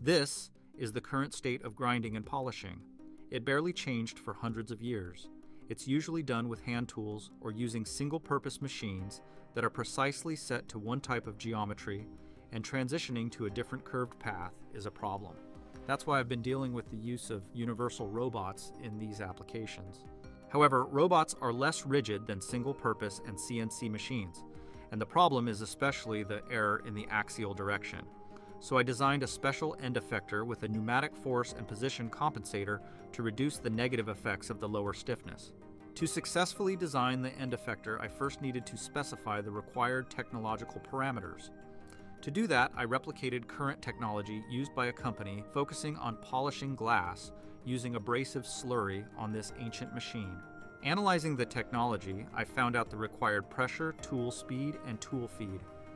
This is the current state of grinding and polishing. It barely changed for hundreds of years. It's usually done with hand tools or using single-purpose machines that are precisely set to one type of geometry, and transitioning to a different curved path is a problem. That's why I've been dealing with the use of universal robots in these applications. However, robots are less rigid than single-purpose and CNC machines, and the problem is especially the error in the axial direction. So I designed a special end effector with a pneumatic force and position compensator to reduce the negative effects of the lower stiffness. To successfully design the end effector, I first needed to specify the required technological parameters. To do that, I replicated current technology used by a company focusing on polishing glass using abrasive slurry on this ancient machine. Analyzing the technology, I found out the required pressure, tool speed, and tool feed.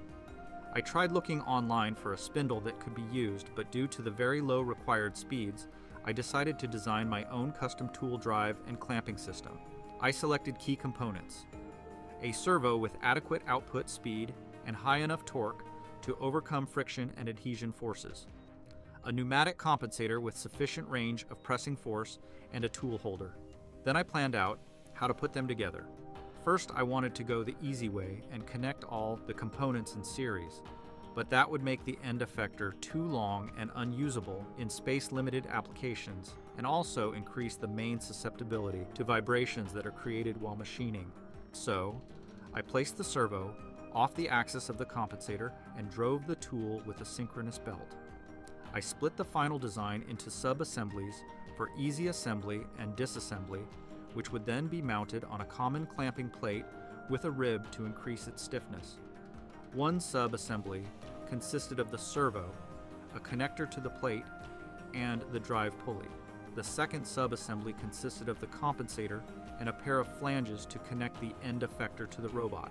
I tried looking online for a spindle that could be used, but due to the very low required speeds, I decided to design my own custom tool drive and clamping system. I selected key components: a servo with adequate output speed and high enough torque to overcome friction and adhesion forces, a pneumatic compensator with sufficient range of pressing force, and a tool holder. Then I planned out how to put them together. First, I wanted to go the easy way and connect all the components in series, but that would make the end effector too long and unusable in space-limited applications, and also increase the main susceptibility to vibrations that are created while machining. So, I placed the servo off the axis of the compensator and drove the tool with a synchronous belt. I split the final design into sub-assemblies for easy assembly and disassembly, which would then be mounted on a common clamping plate with a rib to increase its stiffness. One sub-assembly consisted of the servo, a connector to the plate, and the drive pulley. The second sub-assembly consisted of the compensator and a pair of flanges to connect the end effector to the robot.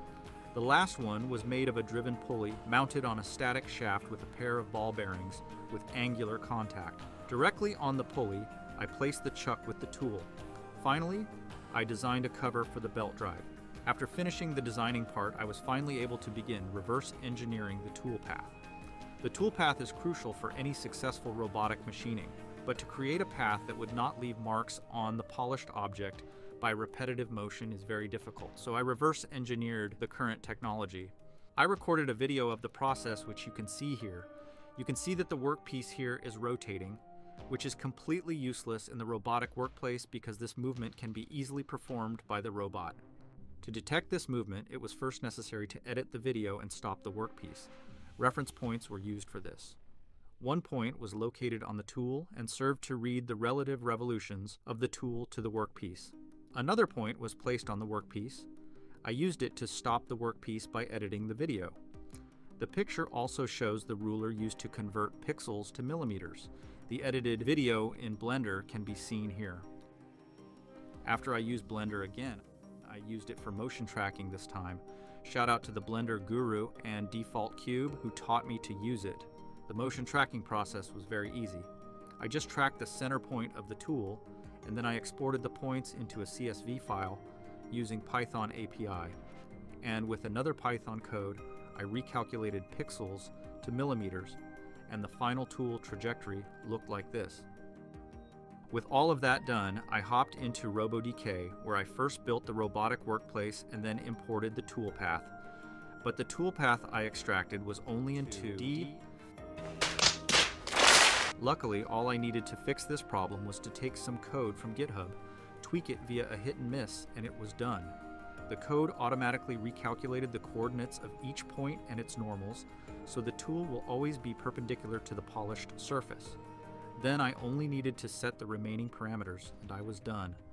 The last one was made of a driven pulley mounted on a static shaft with a pair of ball bearings with angular contact. Directly on the pulley, I placed the chuck with the tool. Finally, I designed a cover for the belt drive. After finishing the designing part, I was finally able to begin reverse engineering the tool path. The tool path is crucial for any successful robotic machining, but to create a path that would not leave marks on the polished object by repetitive motion is very difficult, so I reverse engineered the current technology. I recorded a video of the process, which you can see here. You can see that the workpiece here is rotating, which is completely useless in the robotic workplace because this movement can be easily performed by the robot. To detect this movement, it was first necessary to edit the video and stop the workpiece. Reference points were used for this. One point was located on the tool and served to read the relative revolutions of the tool to the workpiece. Another point was placed on the workpiece. I used it to stop the workpiece by editing the video. The picture also shows the ruler used to convert pixels to millimeters. The edited video in Blender can be seen here. After I used Blender again, I used it for motion tracking this time. Shout out to the Blender guru and Default Cube who taught me to use it. The motion tracking process was very easy. I just tracked the center point of the tool, and then I exported the points into a CSV file using Python API. And with another Python code, I recalculated pixels to millimeters, and the final tool trajectory looked like this. With all of that done, I hopped into Robotics, where I first built the robotic workplace and then imported the toolpath. But the toolpath I extracted was only in 2D. Luckily, all I needed to fix this problem was to take some code from GitHub, tweak it via a hit and miss, and it was done. The code automatically recalculated the coordinates of each point and its normals, so the tool will always be perpendicular to the polished surface. Then I only needed to set the remaining parameters, and I was done.